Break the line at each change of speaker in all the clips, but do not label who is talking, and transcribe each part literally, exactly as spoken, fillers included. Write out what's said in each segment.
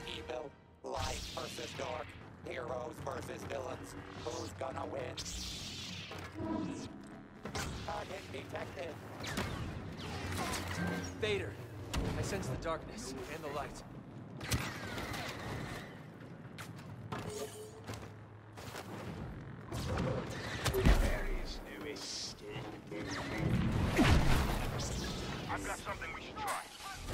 evil. Light versus dark. Heroes versus villains. Who's gonna win? Target detected.
Vader. I sense the darkness and the light.
There is no escape. I've got something we should try.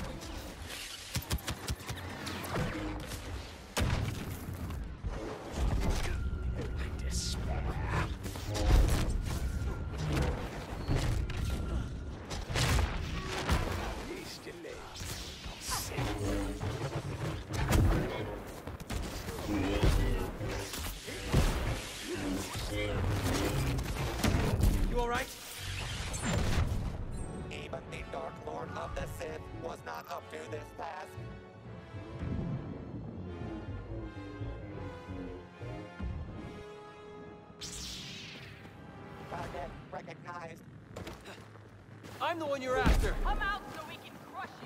I despair. He's delayed.
You all right?
Even the Dark Lord of the Sith was not up to this task. Target recognized.
I'm the one you're after.
Come out so we can crush you.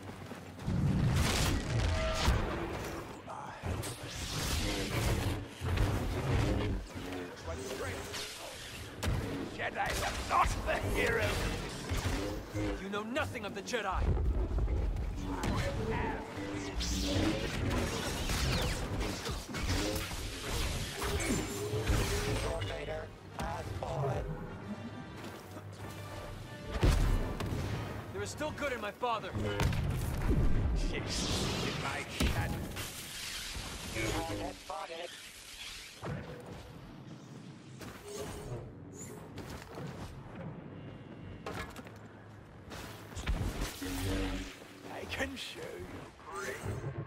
Jedi are not the hero.
You know nothing of the Jedi.
I will have.
Lord Vader has fallen.
There is still good in my father.
Yes, in my shadow.
Target spotted.
I can show you great.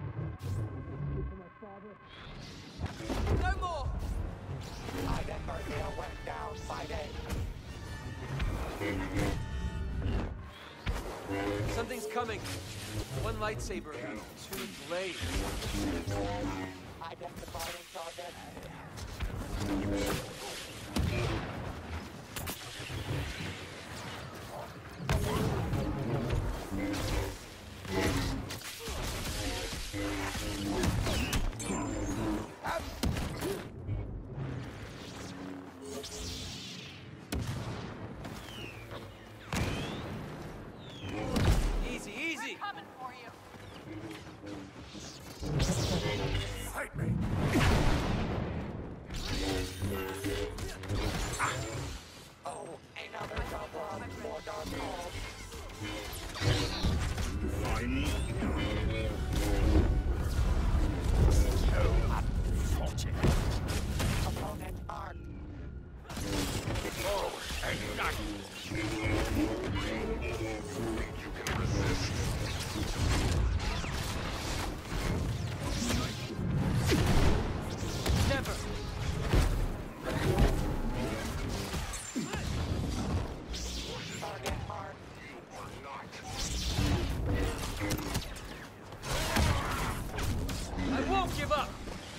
No more.
Target Garcia went down fighting.
Something's coming. One lightsaber, two blades.
Identifying target.
Easy, easy.
We're coming for you.
Fight me.
Oh, another double for Dark Lord.
So unfortunate.
Opponent arc.
Oh, and not. Think you can resist?
Never.
Target mark.
Or not.
I won't give up.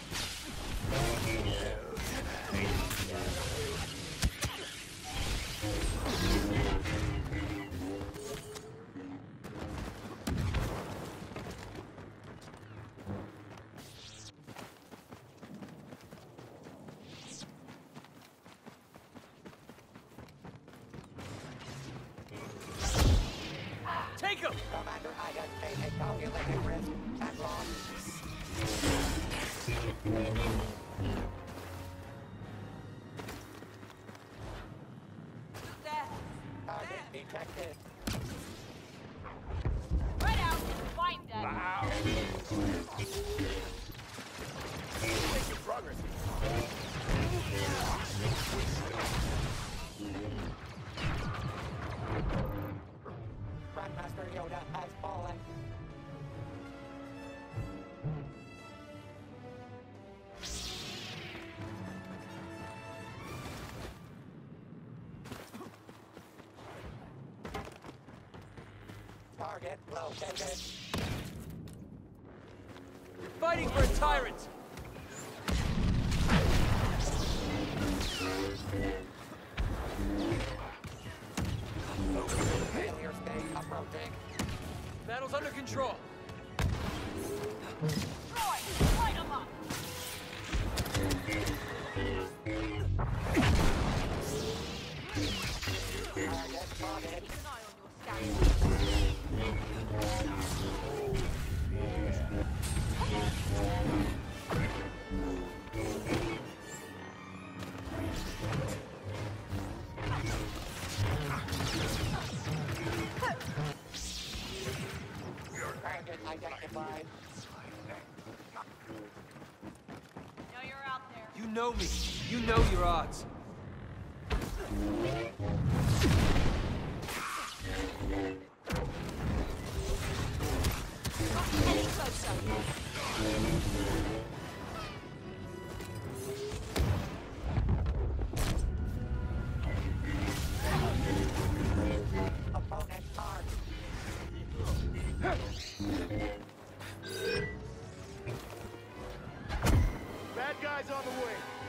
Take him!
Commander Ida made a calculated risk and lost.
There.
Target detected.
Right out. Find them.
Wow. Making progress.
Grandmaster Yoda has fallen. Target located.
You're fighting for a tyrant!
Failure state approaching.
Battle's under control.
Destroy.
identified.
Know you're out there.
You know me. You know your odds.
Any closer.
Opponent marked.
Bad guys on the way.